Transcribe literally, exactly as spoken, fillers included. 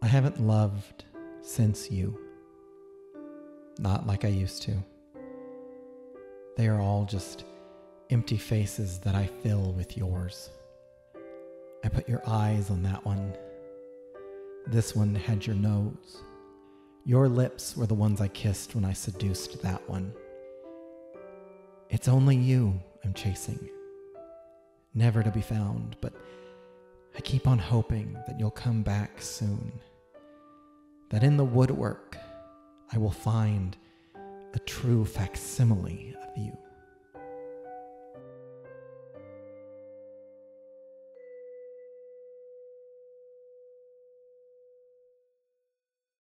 haven't loved since you. Not like I used to. They are all just empty faces that I fill with yours. I put your eyes on that one. This one had your nose. Your lips were the ones I kissed when I seduced that one. It's only you I'm chasing. Never to be found, but I keep on hoping that you'll come back soon. That in the woodwork, I will find a true facsimile of you.